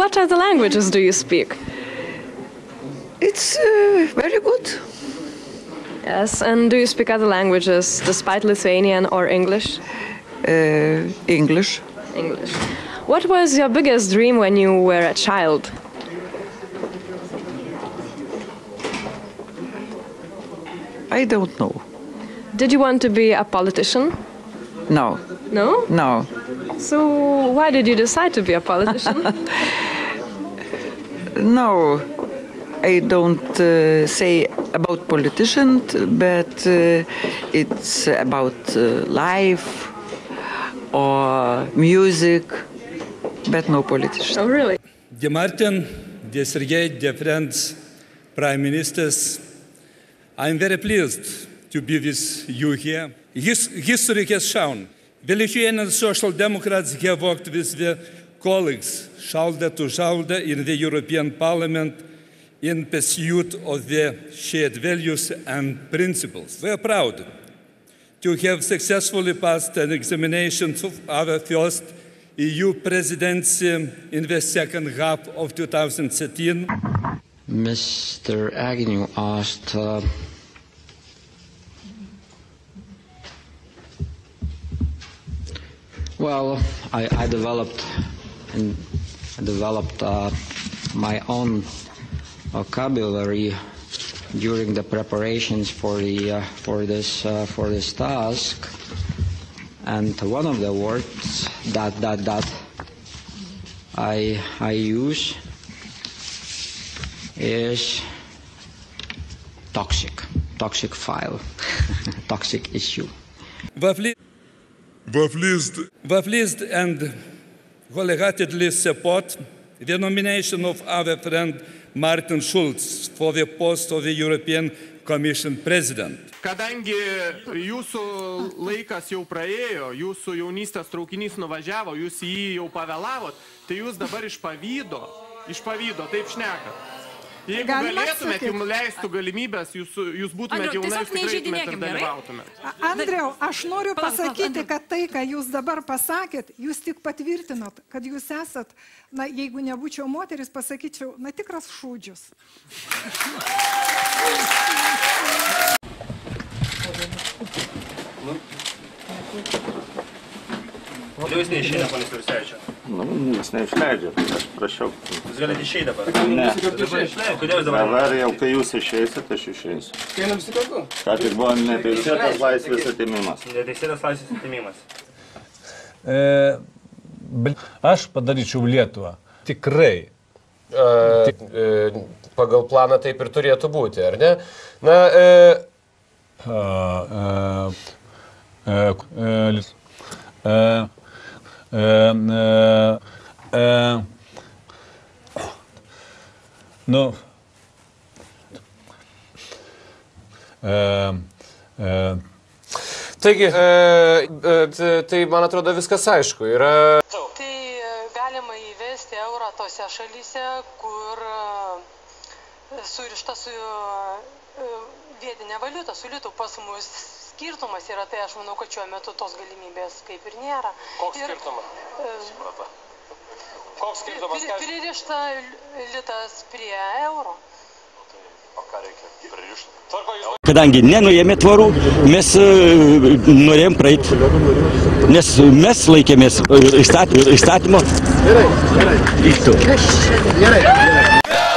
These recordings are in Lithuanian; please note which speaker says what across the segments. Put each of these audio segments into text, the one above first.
Speaker 1: what other languages do you speak?
Speaker 2: It's very good.
Speaker 1: Yes, and do you speak other languages despite Lithuanian or English?
Speaker 2: English.
Speaker 1: English. What was your biggest dream when you were a child?
Speaker 2: I don't know.
Speaker 1: Did you want to be a politician?
Speaker 2: No.
Speaker 1: No?
Speaker 2: No.
Speaker 1: So why did you decide to be a politician?
Speaker 2: No. I don't say about politicians, but it's about life or music, but no politician.
Speaker 1: Oh, really?
Speaker 3: Dear Martin, dear Sergei, dear friends, Prime Ministers, I'm very pleased to be with you here. History has shown the Lithuanian Social Democrats have worked with their colleagues shoulder to shoulder in the European Parliament in pursuit of their shared values and principles. We are proud to have successfully passed an examination of our first EU presidency in the second half of 2013.
Speaker 4: Mr. Agnew asked, well, I developed my own vocabulary during the preparations for this task, and one of the words that I use is toxic file, toxic issue.
Speaker 3: We're pleased and wholeheartedly support the nomination of our friend Martin Schulz for the post of the European Commission President.
Speaker 5: Kadangi jūsų laikas jau praėjo, jūsų jaunystės traukinys nuvažiavo, jūs į jį jau pavėlavot, tai jūs dabar iš pavydo, taip šnekat. Jeigu galėtumėt, jums leistų galimybės, jūs būtumėt jaunas, tikrai ir dalyvautumėt.
Speaker 6: Andriau, aš noriu pasakyti, kad tai, ką jūs dabar pasakėt, jūs tik patvirtinot, kad jūs esat, na, jeigu nebūčiau moteris, pasakyčiau, na, tikras šūdžius.
Speaker 7: Kodėl jūs neišeina, ponas Jursevičiau?
Speaker 8: Jis neišleidžia, aš prašiau.
Speaker 7: Jūs galite išeiti dabar?
Speaker 8: Ne.
Speaker 7: Kodėl jūs dabar?
Speaker 8: Dabar jau, kai jūs išeisit, aš išeisiu.
Speaker 7: Einam visi kartu?
Speaker 8: Ką tik buvo neteisėtas laisvės atėmimas.
Speaker 7: Neteisėtas laisvės atėmimas.
Speaker 9: Aš padaryčiau Lietuvą. Tikrai.
Speaker 10: Pagal planą taip ir turėtų būti, ar ne? Taigi, tai man atrodo viskas aišku.
Speaker 11: Tai galima įvesti eurą tose šalyse, kur surišta su vietinė valiuta, su litų. Pas mus skirtumas yra, tai aš manau, kad šiuo metu tos galimybės kaip ir nėra.
Speaker 10: Koks skirtumas? Koks skirtumas?
Speaker 11: Pririšta litas prie euro.
Speaker 10: O ką reikia pririšti?
Speaker 12: Kadangi nenuėmė tvorų, mes norėjom praeiti, nes mes laikėmės įstatymo. Gerai.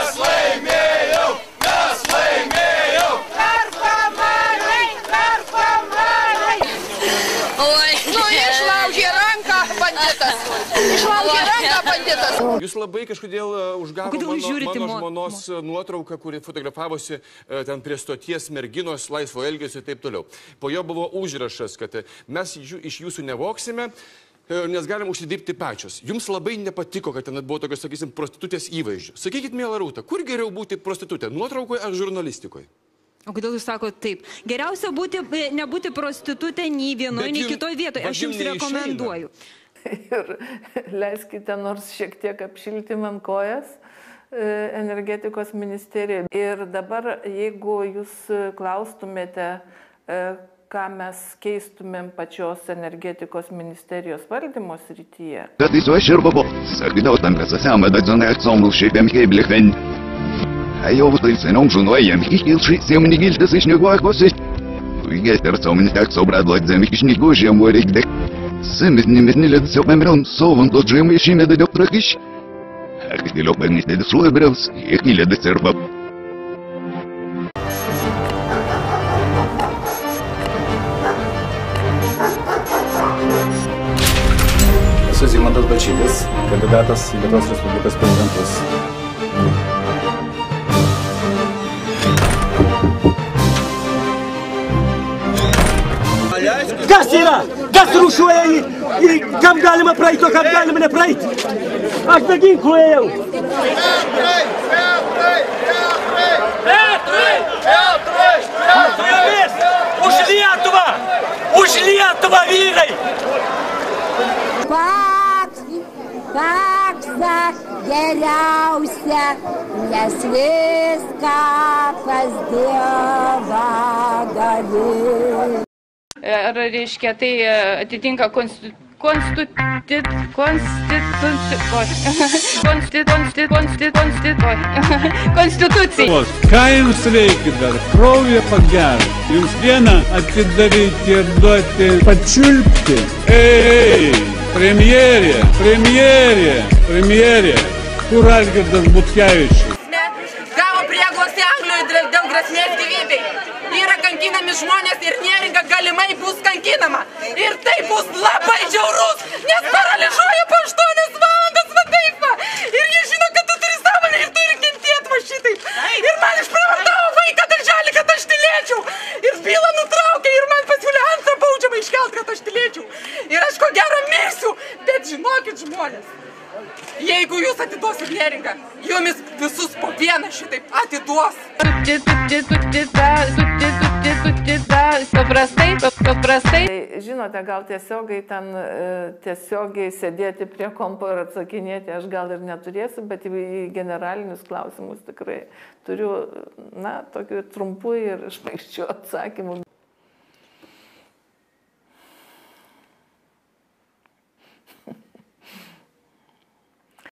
Speaker 13: Jūs labai kažkodėl užgavo mano žmonos nuotrauką, kuri fotografavosi ten prie stoties merginos, laisvo elgesio ir taip toliau. Po jo buvo užrašas, kad mes iš jūsų nevoksime, nes galim užsidirbti pačios. Jums labai nepatiko, kad ten buvo tokios, sakysim, prostitutės įvaizdžių. Sakykit, miela Rūta, kur geriau būti prostitutė, nuotraukoje ar žurnalistikoje?
Speaker 14: O kodėl jūs sakote taip? Geriausia nebūti prostitutė nei vienoje, nei kitoje vietoje. Aš jums rekomenduoju.
Speaker 15: Ir leiskite nors šiek tiek apšilti man kojas energetikos ministerijoje. Ir dabar, jeigu jūs klaustumėte, ką mes keistumėm pačios energetikos ministerijos valdymo srityje.
Speaker 16: Esu Zigmantas Balčytis, kandidatas į Lietuvos Respublikos prezidentus.
Speaker 17: Kas yra? Kas rūšiuoja į kam galima praeiti, o kam galima nepraeiti? Aš be ginklų ėjau. Už Lietuvą! Už Lietuvą, vyrai!
Speaker 18: Paksa geriausia, nes viską pas Dievą gali.
Speaker 19: Ar reiškia, tai atitinka
Speaker 9: konstitucijai. Ką jums reikia dar? Kraują pagerti. Jums vieną atidaryti ir duoti pačiulpti. Ei, premjerė. Kur Algirdas Butkevičius?
Speaker 20: Gavo prieglobstį Anglijoje dėl grėsmės gyvybei. Yra kankinami žmonės ir Neringa galimai bus kankinama. Ir tai bus labai žiaurus, nes paralyžuoja po 8 valandas va taip va. Ir jie žino, kad tu turi sąmonę ir turi kentėti va šitaip. Ir man išprievartavo vaiką darželį, kad aš tylėčiau. Ir bylą nutraukė ir man pasiūlė antrą baudžiamą iškelt, kad aš tylėčiau. Ir aš ko gero mirsiu, bet žinokit žmonės. Jeigu jūs atiduosit Neringą, jumis visus po vieną šitaip atiduos.
Speaker 15: Paprastai. Žinote, gal tiesiogiai sėdėti prie kompo ir atsakinėti aš gal ir neturėsiu, bet į generalinius klausimus tikrai turiu, tokių trumpų ir šmaikščių atsakymų.